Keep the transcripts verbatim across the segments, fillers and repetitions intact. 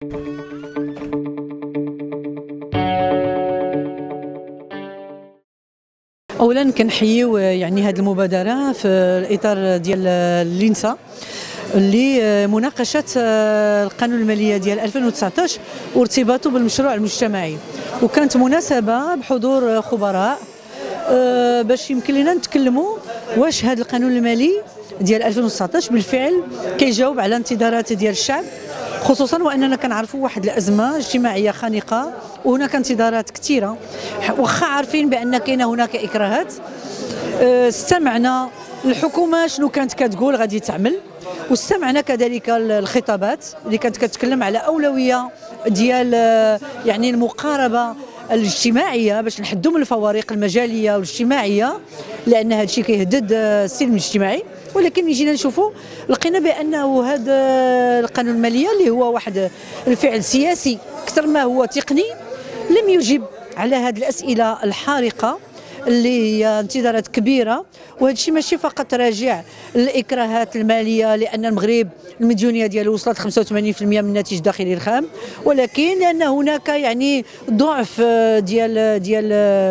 اولا كنحييو يعني هذه المبادره في الاطار ديال اللينسا اللي مناقشه القانون الماليه ديال ألفين وتسعطاش وارتباطه بالمشروع المجتمعي، وكانت مناسبه بحضور خبراء باش يمكن لنا نتكلموا واش هذا القانون المالي ديال ألفين وتسعطاش بالفعل كيجاوب على انتظارات ديال الشعب، خصوصا واننا كنعرفوا واحد الازمه اجتماعيه خانقه وهناك انتظارات كثيره، واخا عارفين بان كاينه هناك اكراهات. استمعنا الحكومه شنو كانت كتقول غادي تعمل، واستمعنا كذلك الخطابات اللي كانت كتكلم على اولويه ديال يعني المقاربه الاجتماعيه باش نحدوا من الفوارق المجاليه والاجتماعيه، لان هذا الشيء كيهدد السلم الاجتماعي. ولكن ملي جينا نشوفوا لقينا بانه هذا القانون الماليه اللي هو واحد الفعل سياسي اكثر ما هو تقني لم يجب على هذه الاسئله الحارقه اللي هي انتظارات كبيره، وهذا الشيء ماشي فقط راجع للاكراهات الماليه لان المغرب المديونيه ديالو وصلت خمسة وثمانين بالمئة من الناتج الداخلي الخام، ولكن لان هناك يعني ضعف ديال ديال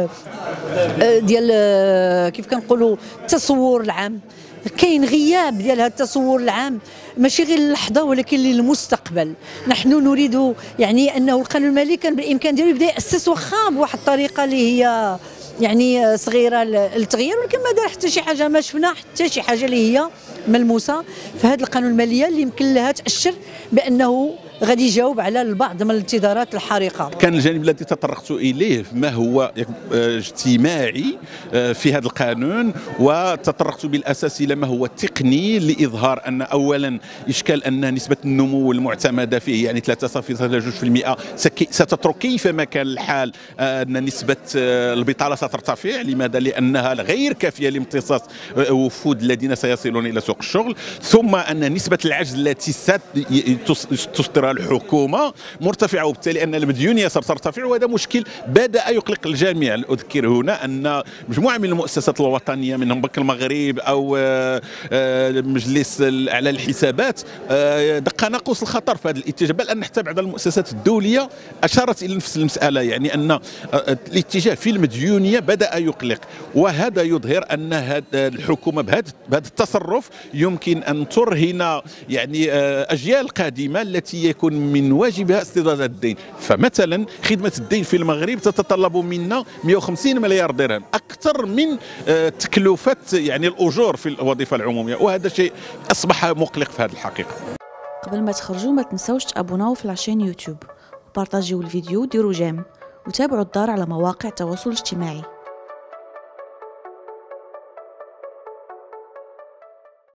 ديال كيف كنقولوا التصور العام، كاين غياب ديال هذا التصور العام ماشي غير للحظه ولكن للمستقبل. نحن نريد يعني انه القانون المالي كان بالامكان ديالو يبدا ياسس واخا بواحد الطريقه اللي هي يعني صغيره للتغيير، ولكن ما دار حتى شي حاجه، ما شفنا حتى شي حاجه اللي هي ملموسه في هذا القانون الماليه اللي يمكن لها تاشر بانه غادي يجاوب على البعض من الانتظارات الحارقه. كان الجانب الذي تطرقت اليه ما هو اجتماعي في هذا القانون، وتطرقت بالاساس الى ما هو تقني لاظهار ان اولا اشكال ان نسبه النمو المعتمده فيه يعني ثلاثة فاصلة اثنين بالمئة ستترك كيفما كان الحال ان نسبه البطاله سترتفع. لماذا؟ لانها غير كافيه لامتصاص وفود الذين سيصلون الى سوق الشغل، ثم ان نسبه العجز التي تصدرها الحكومه مرتفعه، وبالتالي ان المديونيه سترتفع، وهذا مشكل بدا يقلق الجميع. اذكر هنا ان مجموعه من المؤسسات الوطنيه منهم بنك المغرب او مجلس الاعلى للحسابات دق ناقوس الخطر في هذا الاتجاه، بل ان حتى بعض المؤسسات الدوليه اشارت الى نفس المساله، يعني ان الاتجاه في المديونيه بدا يقلق، وهذا يظهر ان هذه الحكومه بهذا بهذا التصرف يمكن ان ترهن يعني اجيال قادمه التي يكون من واجبها استرداد الدين. فمثلا خدمه الدين في المغرب تتطلب منا مئة وخمسين مليار درهم، اكثر من تكلفه يعني الاجور في الوظيفه العموميه، وهذا شيء اصبح مقلق في هذه الحقيقه. قبل ما تخرجوا ما تنساوش تابوناو في لاشين يوتيوب وبارطاجيو الفيديو وديروا جيم وتابعوا الدار على مواقع التواصل الاجتماعي.